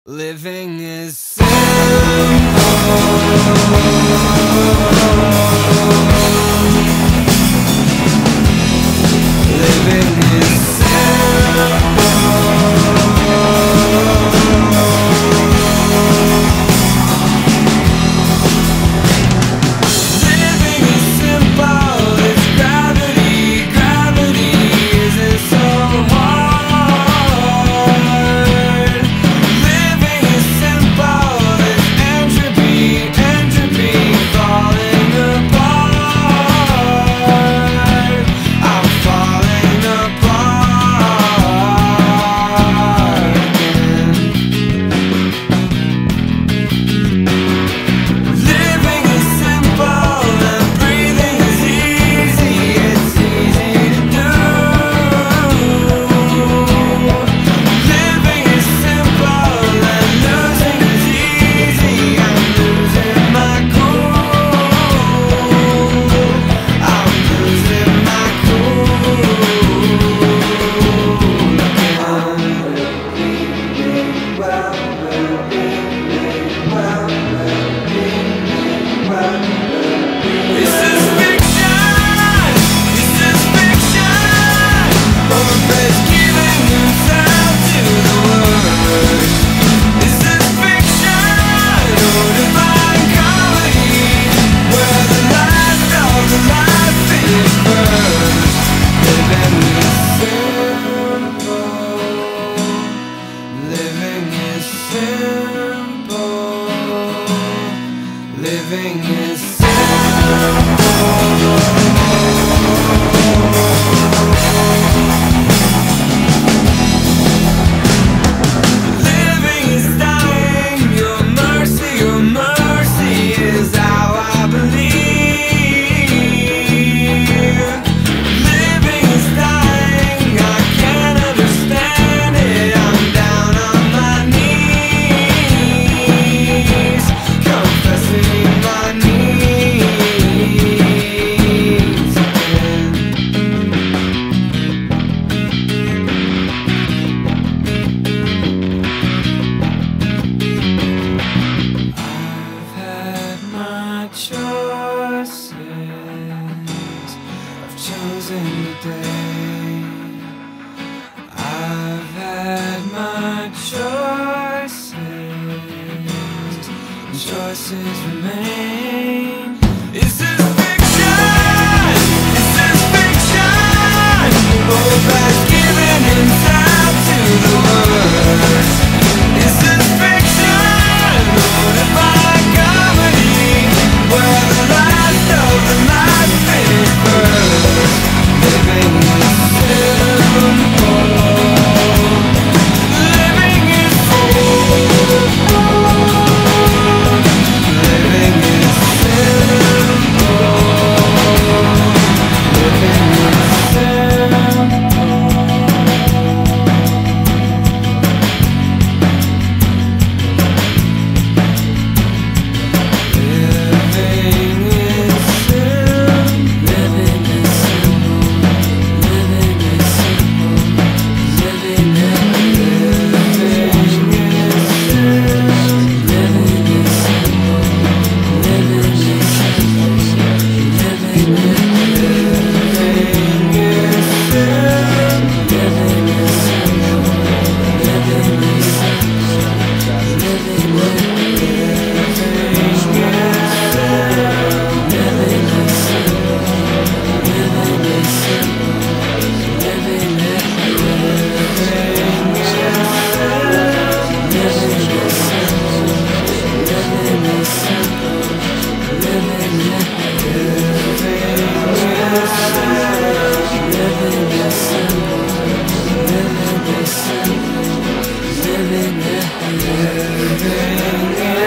Living is simple. Living is simple. Living is simple. It's gravity. Gravity isn't so hard. Living is simple. It's entropy. Entropy falling apart. I'm falling apart again. Living is simple and breathing is easy. It's easy to do. Living is simple and losing is easy. I'm losing my cool. I'm losing my This is fiction. This is fiction. Overpass giving himself to the worst. This is fiction. Oh, divine comedy, where the last of the life is first. Living is simple. Living is simple. Living is simple. Living is dying. Your mercy is how I believe. Living is dying. I can't understand it. I'm down on my knees, confessing my needs again. I've had my choices. I've chosen today. I've had my choices. Choices remain. Is this fiction? Is this fiction? Overpass giving himself to the worst. Is this fiction? Oh, divine comedy, where the last of the life is first. Living is simple. Living is simple. Living is simple. Living is living